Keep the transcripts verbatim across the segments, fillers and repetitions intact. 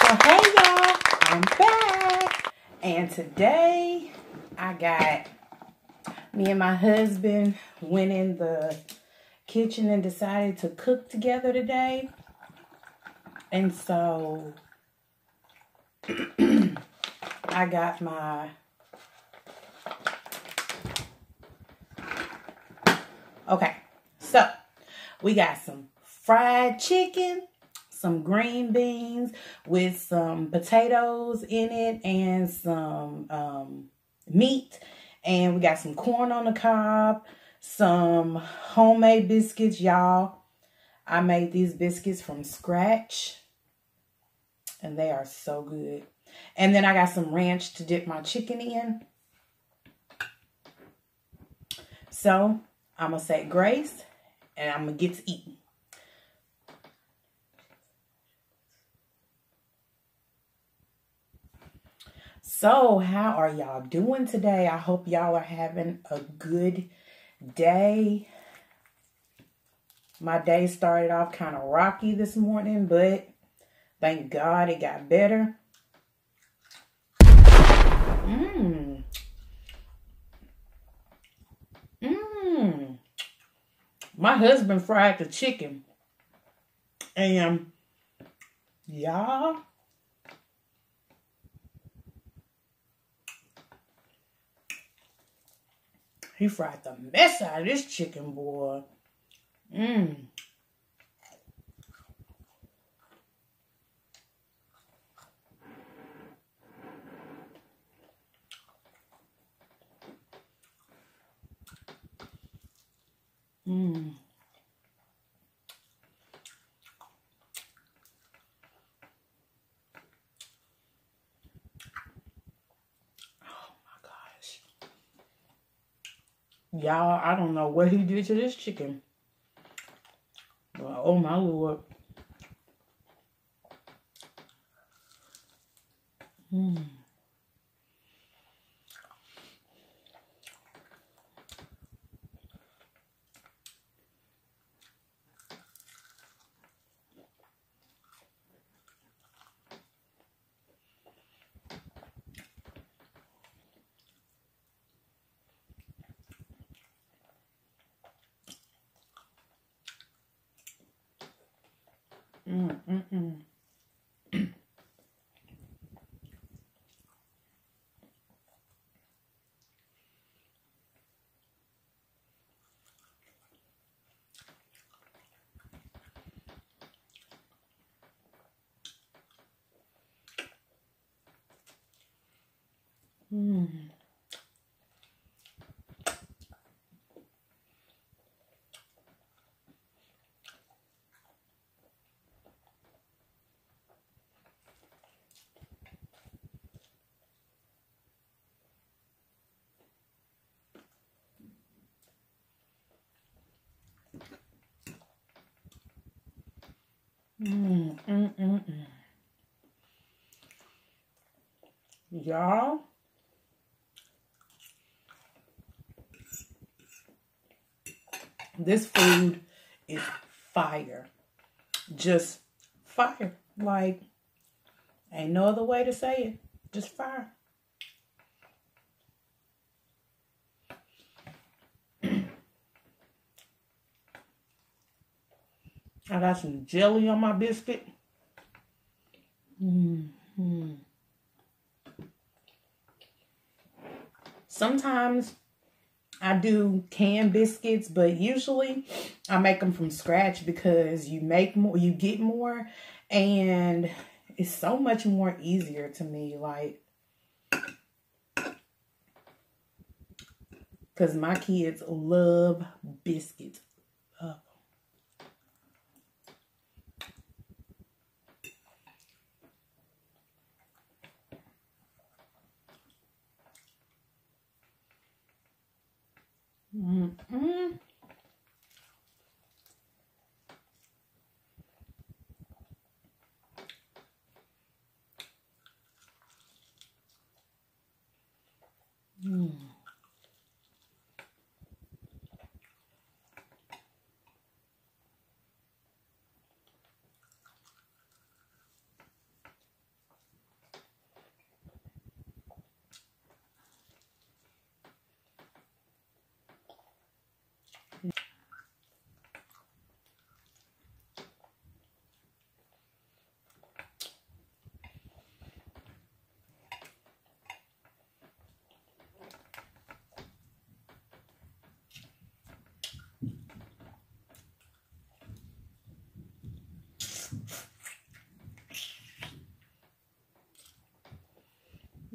Hey y'all, I'm back. And today I got me and my husband went in the kitchen and decided to cook together today. And so I got my Okay, so we got some fried chicken, some green beans with some potatoes in it and some um, meat. And we got some corn on the cob, some homemade biscuits, y'all. I made these biscuits from scratch and they are so good. And then I got some ranch to dip my chicken in. So I'm going to say grace and I'm going to get to eating. So how are y'all doing today? I hope y'all are having a good day. My day started off kind of rocky this morning, but thank God it got better. Mmm. Mmm. My husband fried the chicken. And y'all, he fried the mess out of this chicken, boy. Mmm. Mmm. Y'all, I don't know what he did to this chicken. But, oh my Lord. Mmm. Mm, mm, mm. Mm. Mm, mm, mm, mm. Y'all, this food is fire. Just fire. Like, ain't no other way to say it. Just fire. I got some jelly on my biscuit. Mm-hmm. Sometimes I do canned biscuits, but usually I make them from scratch because you make more, you get more, and it's so much more easier to me. Like, because my kids love biscuits. Uh, mm-hmm. Mm.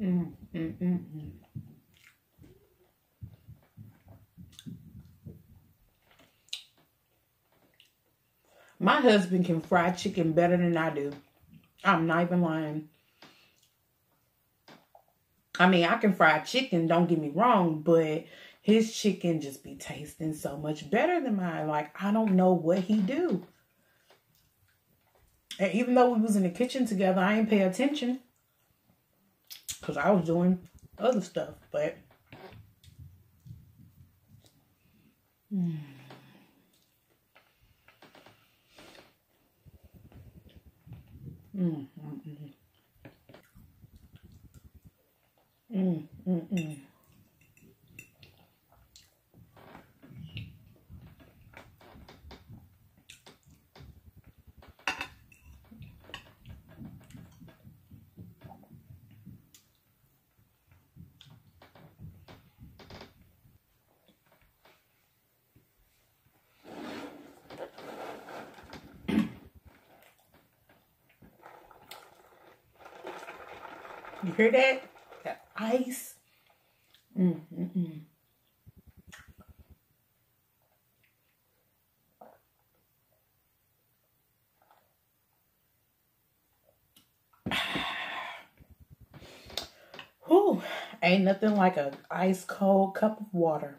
Mm, mm, mm, mm. My husband can fry chicken better than I do. I'm not even lying. I mean, I can fry chicken, don't get me wrong, but his chicken just be tasting so much better than mine. Like, I don't know what he do. And even though we was in the kitchen together, I ain't pay attention. Because I was doing other stuff, but... Mm. Mm, mm, mm. Mm, mm, mm. You hear that? That ice. Mm, mm, mm. Whew. Ain't nothing like a ice cold cup of water.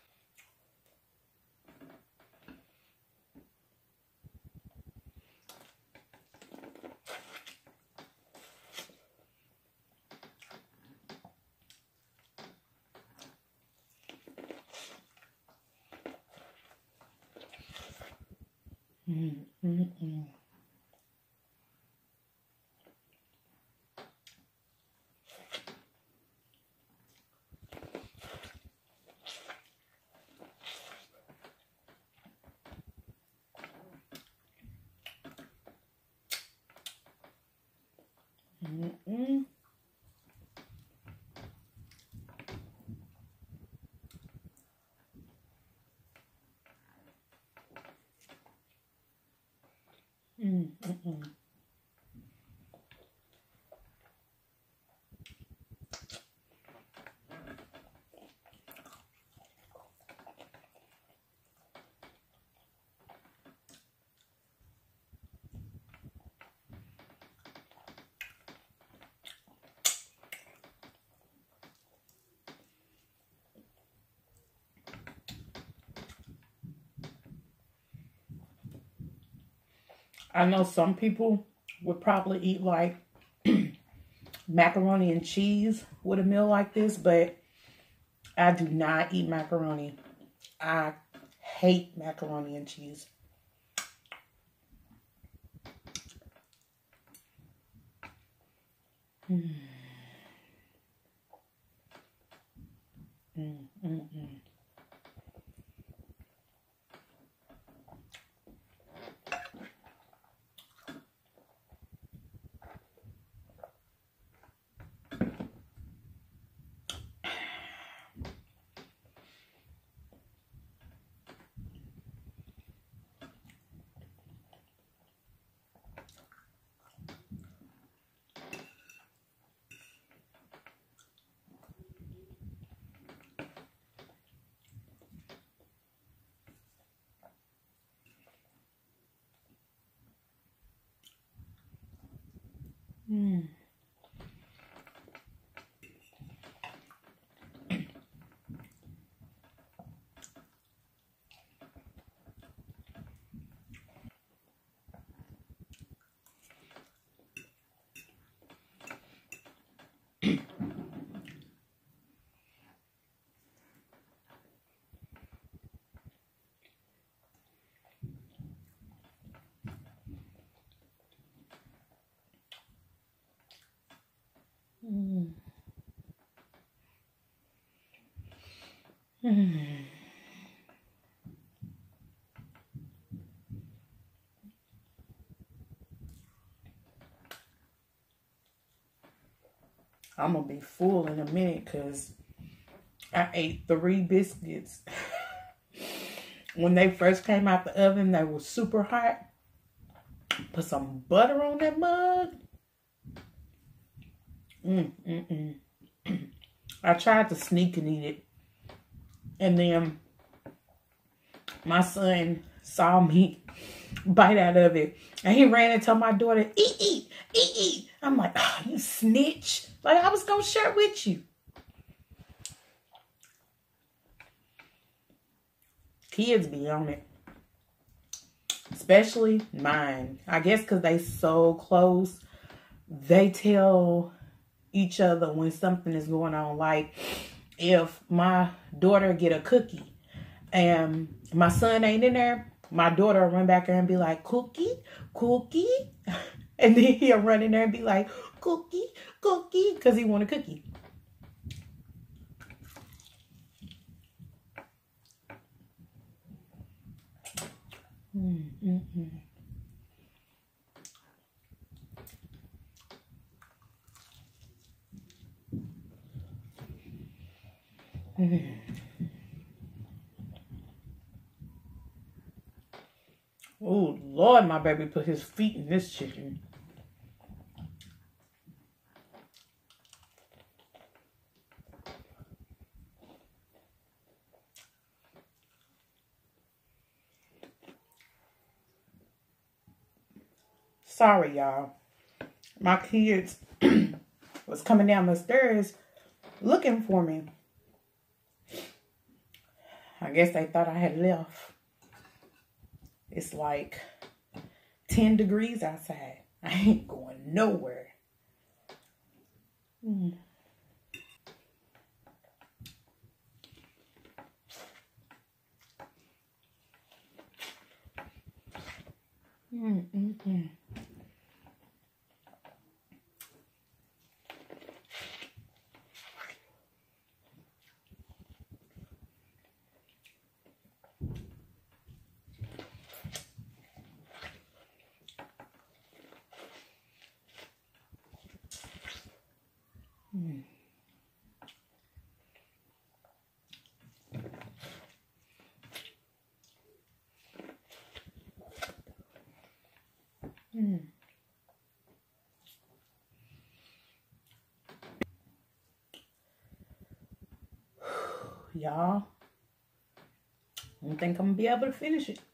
Mm, mm, mm. Mm, mm. Mm, mm, mm. I know some people would probably eat like macaroni and cheese with a meal like this, but I do not eat macaroni. I hate macaroni and cheese. Mm, mm, mm, mm. Mm. Mm. Mm. I'm gonna be full in a minute because I ate three biscuits. When they first came out the oven, they were super hot. Put some butter on that mug. Mm, mm, mm. I tried to sneak and eat it. And then my son saw me bite out of it. And he ran and told my daughter, eat, eat, eat, eat. I'm like, oh, you snitch. Like, I was going to share with you. Kids be on it. Especially mine. I guess because they so close. They tell each other when something is going on. Like, if my daughter get a cookie and my son ain't in there, my daughter will run back there and be like, cookie, cookie. And then he'll run in there and be like, cookie, cookie, because he want a cookie. Mm, mm, mm. Mm. Oh, Lord, my baby put his feet in this chicken. Sorry, y'all. My kids was coming down the stairs looking for me. I guess they thought I had left. It's like ten degrees outside. I ain't going nowhere. Mm. Mm, mm, mm. Mm. Mm. Y'all, I don't think I'm gonna be able to finish it.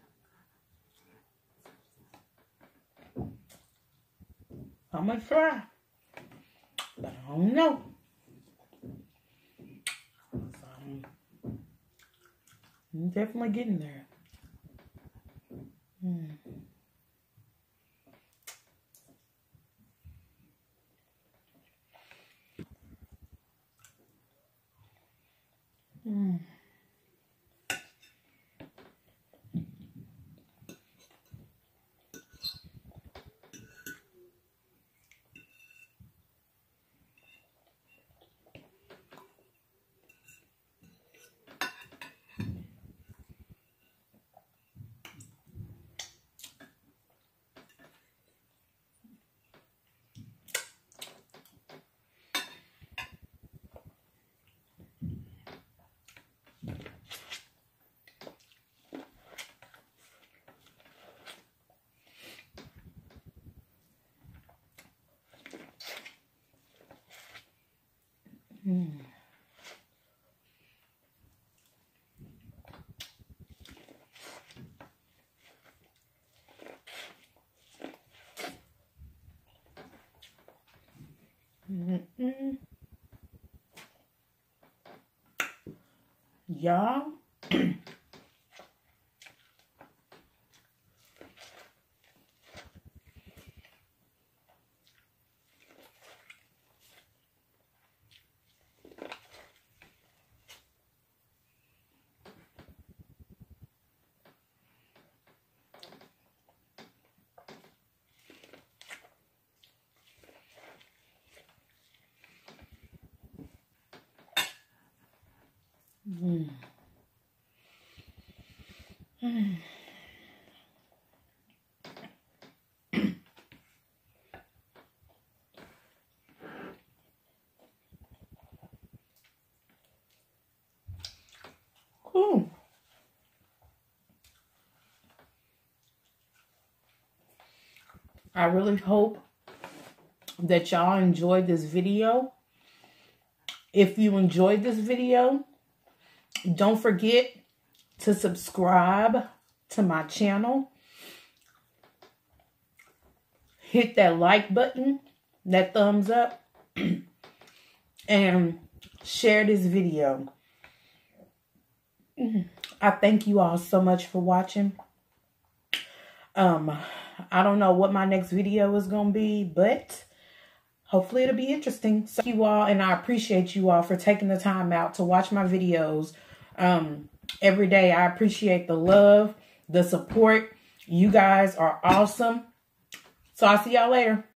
I'm gonna try, but I don't know. So I'm, I'm definitely getting there. Mm. Mm. Mm. Mm-mm. Y'all, mm. Mm. Cool. I really hope that y'all enjoyed this video. If you enjoyed this video, don't forget to subscribe to my channel. Hit that like button, that thumbs up, and share this video. I thank you all so much for watching. Um, I don't know what my next video is going to be, but hopefully it'll be interesting. So thank you all, and I appreciate you all for taking the time out to watch my videos um, every day. I appreciate the love, the support. You guys are awesome. So I'll see y'all later.